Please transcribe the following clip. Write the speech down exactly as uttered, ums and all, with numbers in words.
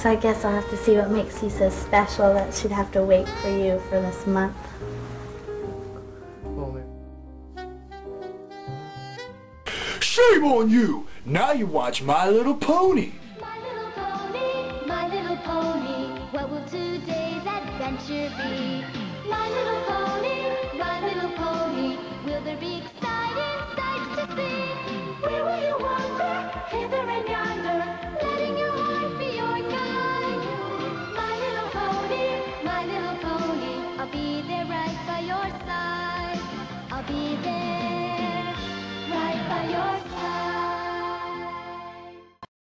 So I guess I'll have to see what makes you so special that she'd have to wait for you for this month. Shame on you! Now you watch My Little Pony! My little pony, my little pony, what will today's adventure be? My little pony.